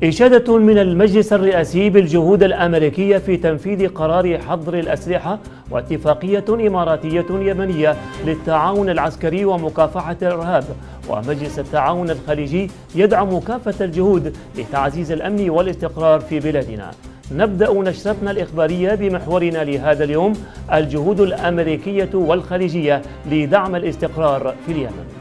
إشادة من المجلس الرئاسي بالجهود الأمريكية في تنفيذ قرار حظر الأسلحة واتفاقية إماراتية يمنية للتعاون العسكري ومكافحة الإرهاب. ومجلس التعاون الخليجي يدعم كافة الجهود لتعزيز الأمن والاستقرار في بلادنا. نبدأ نشرتنا الإخبارية بمحورنا لهذا اليوم: الجهود الأمريكية والخليجية لدعم الاستقرار في اليمن.